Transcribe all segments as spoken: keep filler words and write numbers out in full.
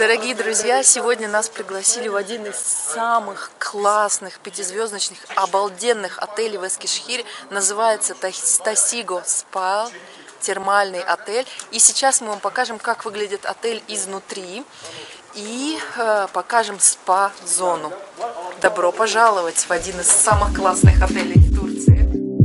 Дорогие друзья, сегодня нас пригласили в один из самых классных пятизвездочных, обалденных отелей в Эскишехире. Называется Тасиго Спа, термальный отель. И сейчас мы вам покажем, как выглядит отель изнутри. И э, покажем спа-зону. Добро пожаловать в один из самых классных отелей в Турции.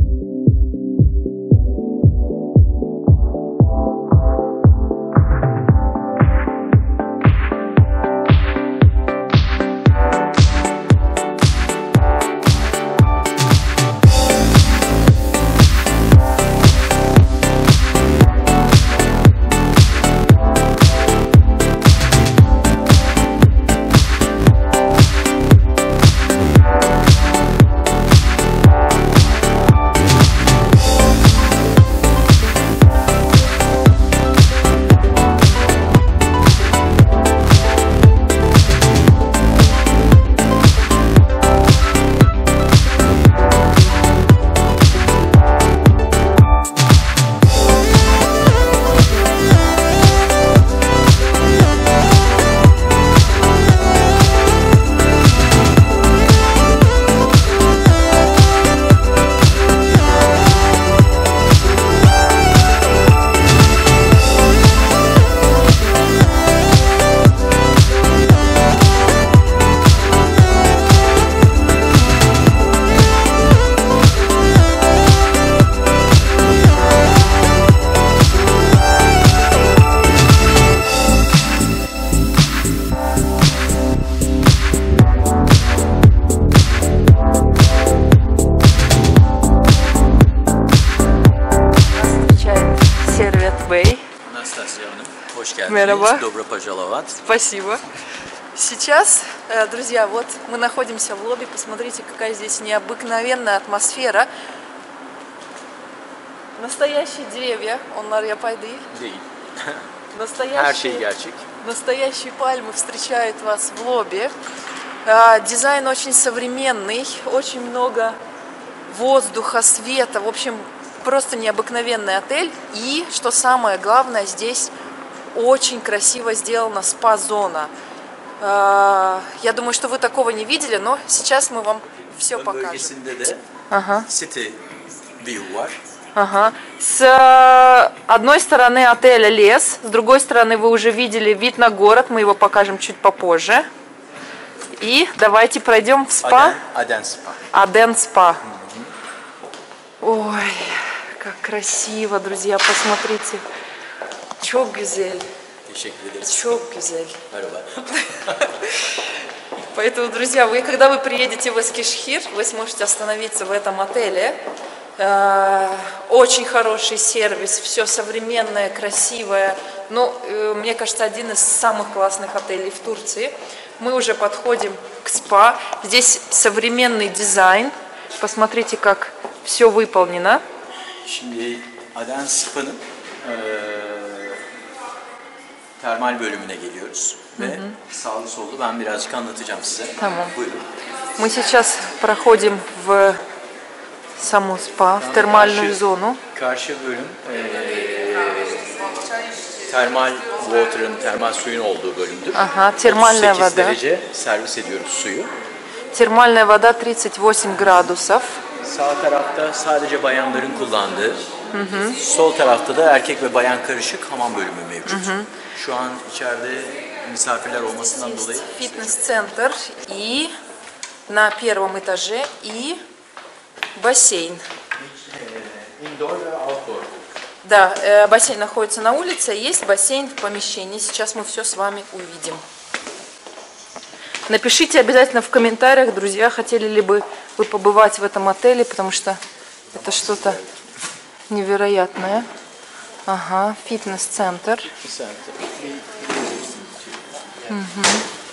Мераба. Добро пожаловать. Спасибо. Сейчас, друзья, вот мы находимся в лобби. Посмотрите, какая здесь необыкновенная атмосфера. Настоящие деревья. Onlar yapay değil. Değil. Настоящие, настоящие пальмы встречают вас в лобби. Дизайн очень современный. Очень много воздуха, света. В общем, просто необыкновенный отель. И, что самое главное, здесь очень красиво сделана спа-зона. Я думаю, что вы такого не видели, но сейчас мы вам все покажем. Ага. Ага. С одной стороны отеля лес, с другой стороны вы уже видели вид на город, мы его покажем чуть попозже. И давайте пройдем в спа. Аден спа. Аден спа. Ой, как красиво, друзья, посмотрите. Çok güzel. Çok güzel. Поэтому, друзья, вы, когда вы приедете в Эскишехир, вы сможете остановиться в этом отеле. Очень хороший сервис, все современное, красивое. Ну, мне кажется, один из самых классных отелей в Турции. Мы уже подходим к спа. Здесь современный дизайн. Посмотрите, как все выполнено. Termal bölümüne geliyoruz ve sağlı sollu ben birazcık anlatacağım size. Tamam. Buyurun. Мы сейчас проходим в саму спа, в термальную зону. Karşı bölüm e, termal water'ın, termal suyun olduğu bölümdür. Ага, термальная otuz sekiz вода. derece servis ediyoruz suyu. Термальная вода тридцать восемь градусов. Sağ tarafta sadece bayanların kullandığı, hı hı. Sol tarafta da erkek ve bayan karışık hamam bölümü mevcut. Hı hı. Şu an içeride misafirler olmasından dolayı фитнес-центр и на первом этаже и бассейн. Indoor ve outdoor. Да, э, бассейн находится на улице, есть бассейн в помещении. Сейчас мы все с вами увидим. Напишите обязательно в комментариях, друзья, хотели ли бы вы побывать в этом отеле, потому что это что-то невероятное. Ага, фитнес-центр. Угу.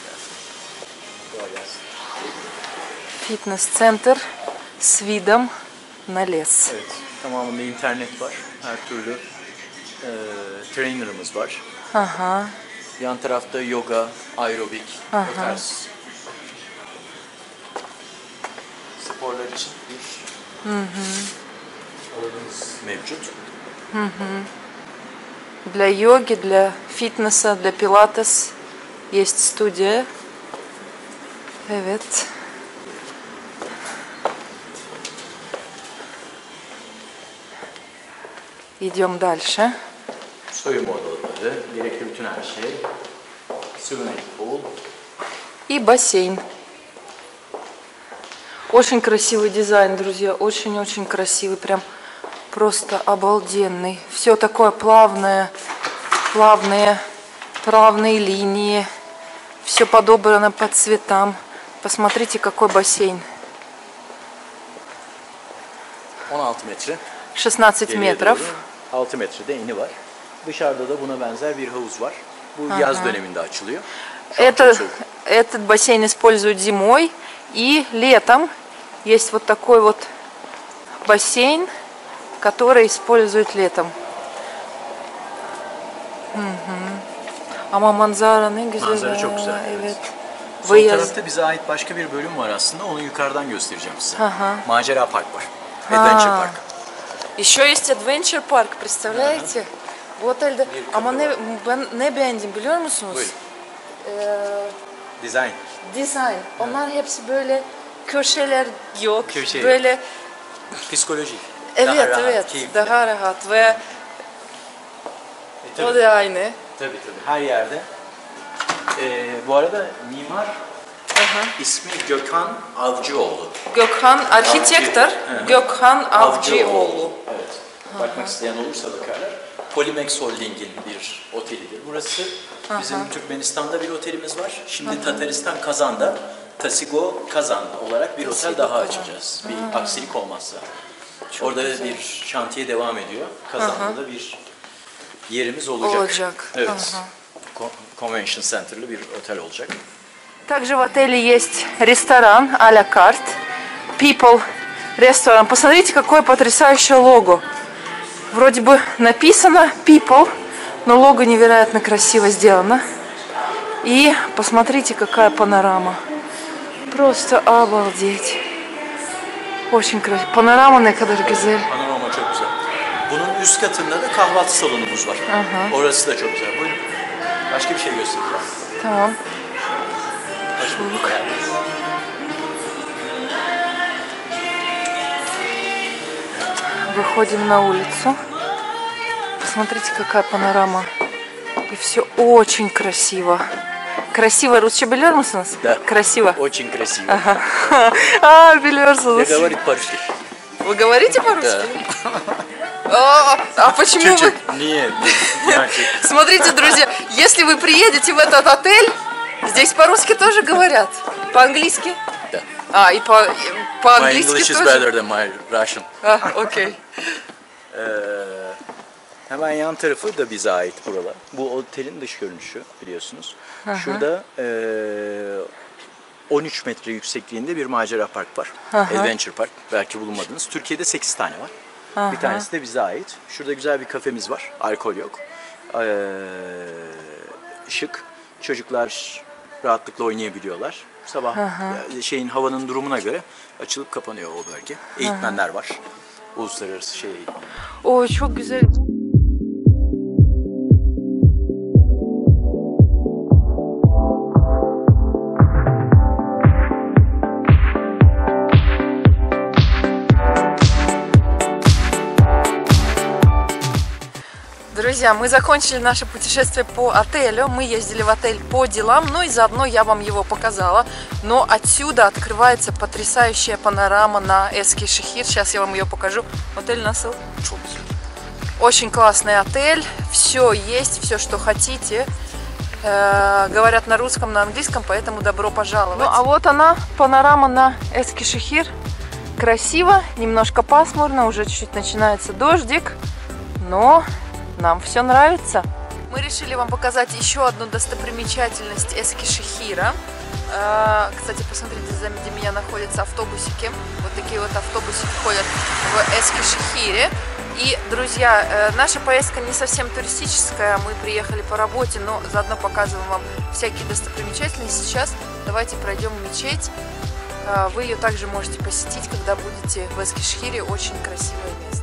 Фитнес-центр с видом на лес. Evet, tamamında internet var. Her türlü e, trainer'ımız var. Ага. Yan tarafta yoga, aerobik, o tarz sporlar için bir alanımız mevcut. Для йоги, для фитнеса, для пилатес. есть студия. Evet. Идем дальше. Soyunma odaları, gerekli bütün her şey. Swimming pool. И бассейн. Очень красивый дизайн, друзья. Очень-очень красивый. Прям просто обалденный. Все такое плавное. Плавные, плавные линии. Все подобрано по цветам. Посмотрите, какой бассейн. on altı metre. шестнадцать метров. altı metrede eni var. Dışarıda da buna benzer bir havuz var. Bu yaz döneminde açılıyor. Это, этот бассейн используют зимой и летом. Есть вот такой вот бассейн, который используют летом. Угу. Ama manzara ne güzel. Manzara çok güzel. Evet. Evet. Sol tarafta bize ait başka bir bölüm var aslında. Onu yukarıdan göstereceğim size. Ага. Macera Park var. Adventure Park. Еще есть Adventure Park, представляете? Bu otelde ama ne ben ne beğendim biliyor musunuz? Buyurun. Ee, Design. Design. Onlar hepsi böyle köşeler yok. Köşe böyle yok. Psikolojik. evet daha rahat, evet keyifli. daha rahat ve E, tabii, o da aynı. tabii tabii her yerde. Ee, bu arada mimar Aha. ismi Gökhan Avcıoğlu. Gökhan architector Hı. Gökhan Avcıoğlu. Evet. Bakmak isteyen olursa bakarlar. Polimex Holding'in bir otelidir. Burası bizim Türkmenistan'da bir otelimiz var. Şimdi Tataristan Kazan'da Tasigo Kazan olarak bir otel daha açacağız. Bir aksilik olmazsa. Orada bir şantiye devam ediyor. Kazan'da da bir yerimiz olacak. Olacak. Evet. Ага. Convention Center'lı bir otel olacak. Также в отеле есть ресторан а-ля карт. People ресторан. Посмотрите, какое потрясающее лого. Вроде бы написано People, но лого невероятно красиво сделано. И посмотрите, какая панорама. Просто обалдеть. Очень красиво. Панорама ne kadar güzel. Panorama çok güzel. Bunun üst katında da kahvaltı salonumuz var. Aha. Orası da çok güzel. Buyurun. Başka bir şey göstereceğim. Tamam. Hoş bulduk. Выходим на улицу. Посмотрите, какая панорама. И все очень красиво. Красиво. Rusça biliyor musunuz? Да. Красиво. Очень красиво. Ага. А, biliyorsunuz. Я говорит по-русски. Вы говорите по-русски? А, а почему вы... Чуть-чуть. Нет, нет. Смотрите, друзья, если вы приедете в этот отель, здесь по-русски тоже говорят. По-английски? Да. А, и по- My по-английски English is тоже? better than my Russian. А, окей. Ee, hemen yan tarafı da bize ait buralar. Bu otelin dış görünüşü biliyorsunuz. Şurada eee, on üç metre yüksekliğinde bir macera park var. Adventure Park. Belki bulunmadınız. Türkiye'de sekiz tane var. Bir tanesi de bize ait. Şurada güzel bir kafemiz var. Alkol yok. Ee, şık. Çocuklar rahatlıkla oynayabiliyorlar. Sabah e, şeyin havanın durumuna göre açılıp kapanıyor o bölge. Eğitmenler var. Uluslararası şey eğitmenler. Ой, çok güzel. Друзья, мы закончили наше путешествие по отелю. Мы ездили в отель по делам, ну и заодно я вам его показала. Но отсюда открывается потрясающая панорама на Эскишехир. Сейчас я вам ее покажу. Отель Насыл. Очень классный отель. Все есть, все, что хотите. Э, говорят на русском, на английском, поэтому добро пожаловать. Ну а вот она, панорама на Эскишехир. Красиво, немножко пасмурно, уже чуть-чуть начинается дождик. Но... нам все нравится. Мы решили вам показать еще одну достопримечательность Эскишехира. Кстати, посмотрите, сзади меня находятся автобусики. Вот такие вот автобусы входят в Эскишехире. И, друзья, наша поездка не совсем туристическая. Мы приехали по работе, но заодно показываем вам всякие достопримечательности. Сейчас давайте пройдем мечеть. Вы ее также можете посетить, когда будете в Эскишехире. Очень красивое место.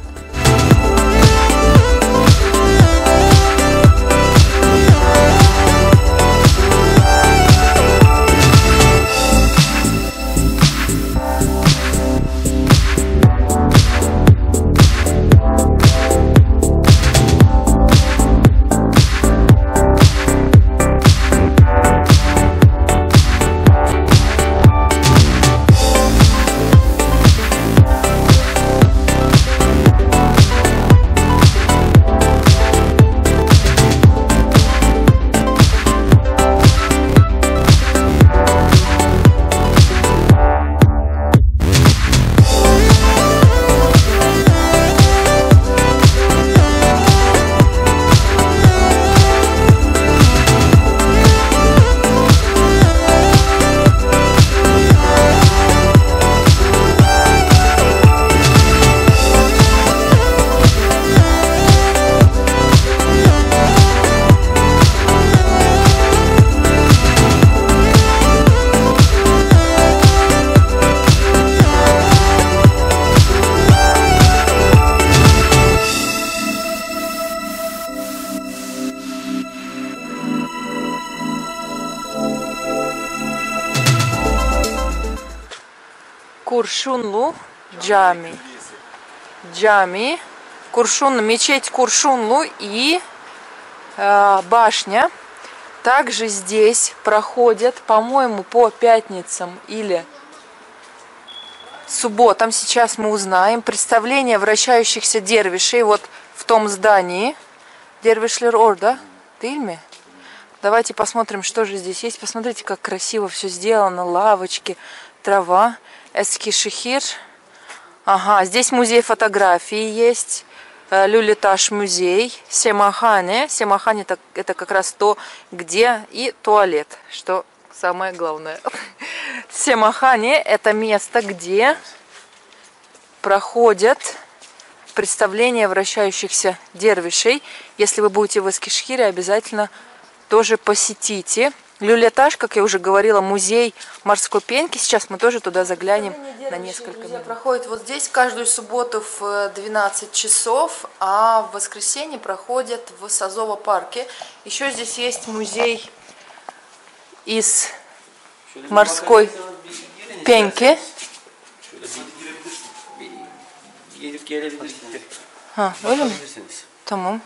Куршунлу Джами. Джами. Куршун, мечеть Куршунлу и э, башня. Также здесь проходят, по-моему, по пятницам или субботам, сейчас мы узнаем, представление вращающихся дервишей вот в том здании. Дервишлер Орда. Ты Давайте посмотрим, что же здесь есть. Посмотрите, как красиво все сделано. Лавочки, трава. Эскишехир. Ага, здесь музей фотографии есть. Люлеташ музей. Семахане. Семахане это, это как раз то, где и туалет, что самое главное. Семахане это место, где проходят представления вращающихся дервишей. Если вы будете в Эскишехире, обязательно тоже посетите. Люлеташ, как я уже говорила, музей морской пенки. Сейчас мы тоже туда заглянем на несколько минут. Проходит вот здесь каждую субботу в двенадцать часов, а в воскресенье проходят в Сазово парке. Еще здесь есть музей из морской пенки. А, öyle mi? Tamam.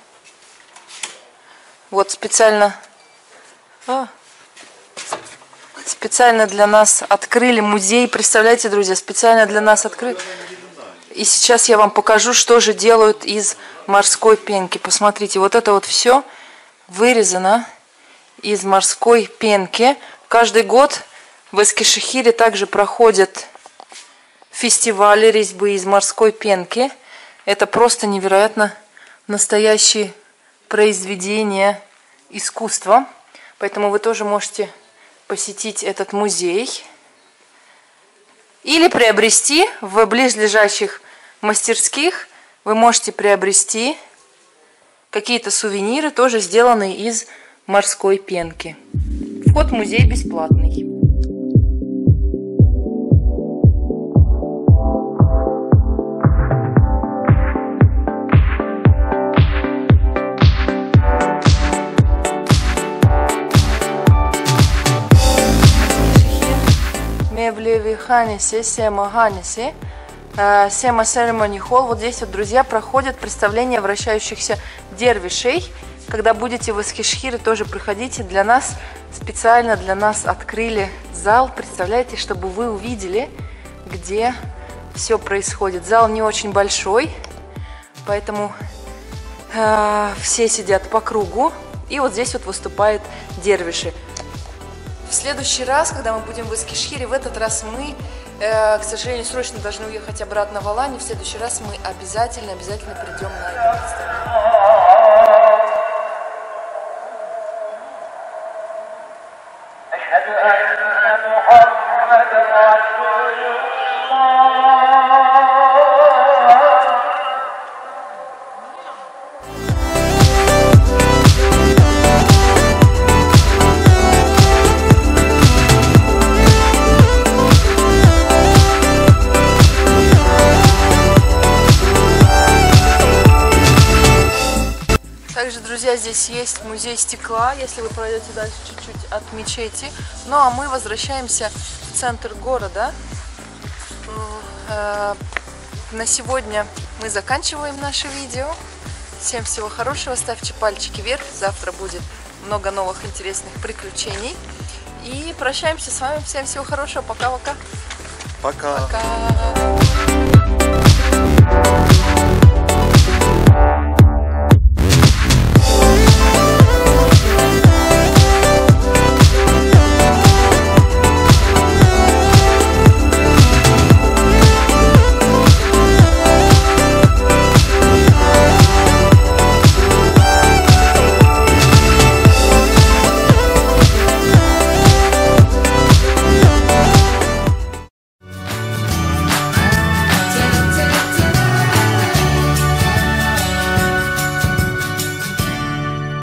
Вот специально... А. Специально для нас открыли музей. Представляете, друзья, специально для нас открыли. И сейчас я вам покажу, что же делают из морской пенки. Посмотрите, вот это вот все вырезано из морской пенки. Каждый год в Эскишехире также проходят фестивали резьбы из морской пенки. Это просто невероятно настоящие произведения искусства. Поэтому вы тоже можете посетить этот музей или приобрести в близлежащих мастерских. Вы можете приобрести какие-то сувениры, тоже сделанные из морской пенки. Вход в музей бесплатный. Ханеси, Сема Ханеси, Сема Ceremony Hall. Вот здесь вот, друзья, проходят представления вращающихся дервишей. Когда будете в Эскишехире, тоже приходите. Для нас, специально для нас открыли зал. Представляете, чтобы вы увидели, где все происходит. Зал не очень большой, поэтому э, все сидят по кругу. И вот здесь вот выступают дервиши. В следующий раз, когда мы будем в Эскишехире, в этот раз мы, э, к сожалению, срочно должны уехать обратно в Аланию. В следующий раз мы обязательно, обязательно придем на это Друзья, здесь есть музей стекла, если вы пройдете дальше чуть-чуть от мечети. Ну а мы возвращаемся в центр города. На сегодня мы заканчиваем наше видео. Всем всего хорошего, ставьте пальчики вверх. Завтра будет много новых интересных приключений. И прощаемся с вами. Всем всего хорошего. Пока-пока. Пока. Пока.